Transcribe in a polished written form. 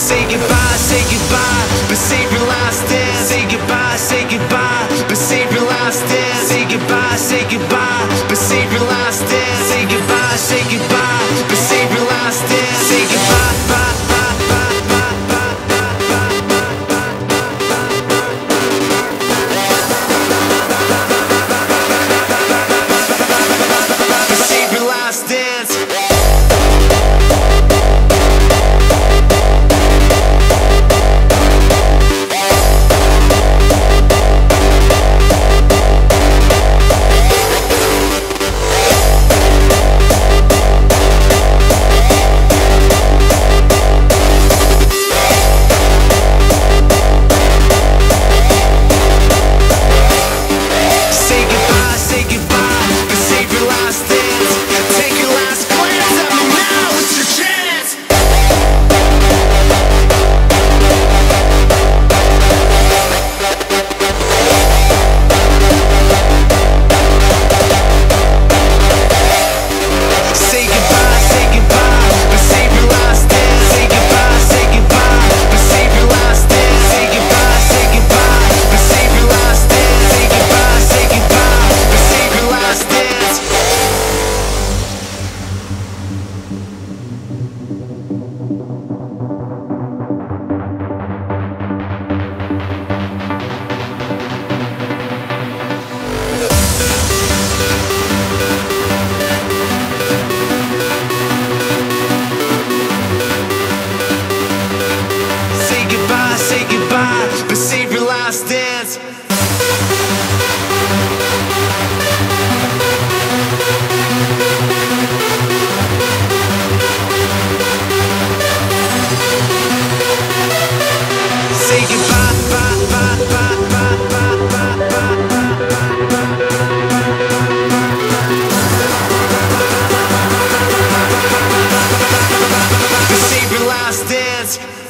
say goodbye, but save your last dance. Say goodbye, but save your last dance. Say goodbye, but save your last dance. Say goodbye, but save your last dance. Say goodbye, bye, bye, bye, bye, bye, bye, but save your last dance. Say goodbye, but save your last dance. Say goodbye, bye, bye, bye, bye, bye, bye, bye, but save your last dance.